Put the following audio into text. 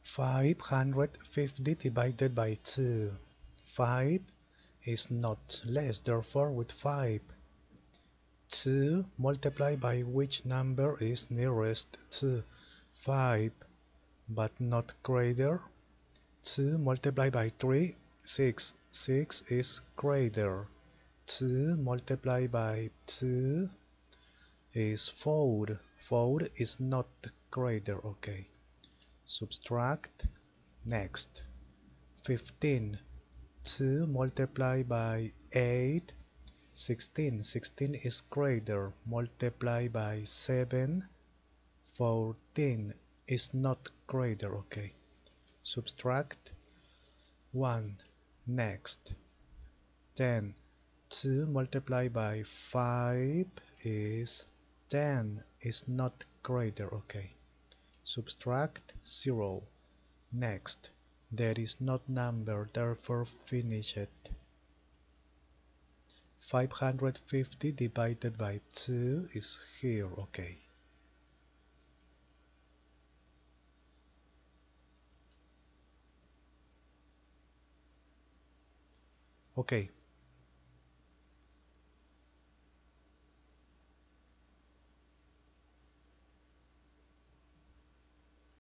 550 divided by 2. 5 is not less, therefore with 5. 2 multiplied by which number is nearest to 5 but not greater. 2 multiplied by 3, 6. 6 is greater. 2 multiplied by 2 is 4. 4 is not greater, okay. Subtract. Next. 15. 2 multiplied by 8. 16. 16 is greater. Multiply by 7. 14 is not greater, okay. Subtract. 1. Next. 10. 2 multiplied by 5 is 10 is not greater, okay. Subtract 0. Next. There is not number, therefore finish it. 550 divided by 2 is here, okay. Okay,